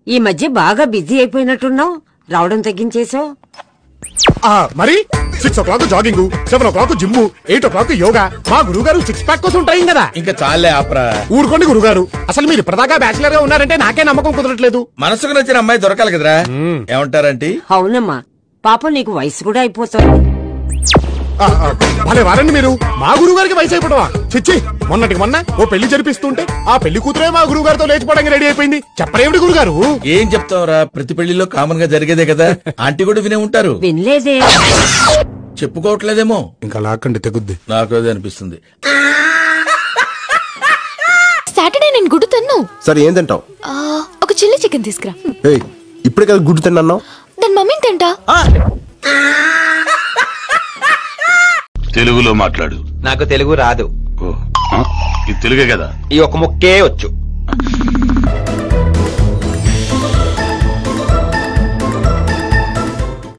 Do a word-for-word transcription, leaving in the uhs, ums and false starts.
ఈ మధ్య బాగా బిజీ అయిపోయినట్టున్నావు, రావడం తగ్గించేసావు. మరి six o'clock jogging, seven o'clock gym, eight o'clock yoga. మా గురువు గారు సిక్స్ ప్యాక్ కోసం ఉంటాయి కదా. ఇంకా చాలే ఆపరా. ఊరుకోండి గురుగారు, అసలు మీరు ఇప్పటిదాకా బ్యాచిలర్ గా ఉన్నారంటే నాకే నమ్మకం కుదరట్లేదు. మనసుకు నచ్చిన అమ్మాయి దొరకాలి కదరా. ఏమంటారంటే? అవునమ్మా, పాపం నీకు వయసు కూడా అయిపోతుంది. భలే వారండి మీరు. మా గురువు గారికి వయసు అయిపోవడమా? చిచ్చి, మొన్నటికి మొన్న ఓ పెళ్లి జరిపిస్తుంటే ఆ పెళ్లి కూతురే మా గురువు గారితో లేచిపోవడానికి రెడీ అయిపోయింది. చెప్పరేమిటి గురుగారు? ఏం చెప్తావురా, ప్రతి పెళ్లిలో కామన్ గా జరిగేదే కదా. ఆంటీ కూడా వినే ఉంటారు. వినలేదే. చెప్పుకోవట్లేదేమో. ఇంకా లాక్కండి తెగుద్ది. నాకు అదే అనిపిస్తుంది. సాటర్డే నేను గుడ్డు తిన్ను. సరే ఏం తింటావు? ఒక చిల్లీ చికెన్ తీసుకురా. ఇప్పుడే కదా గుడ్డు తిన్నావు. దాని మమ్మీని తింటా. తెలుగులో మాట్లాడు. నాకు తెలుగు రాదు. ఇది తెలుగే కదా. ఈ ఒక ముక్కే వచ్చు.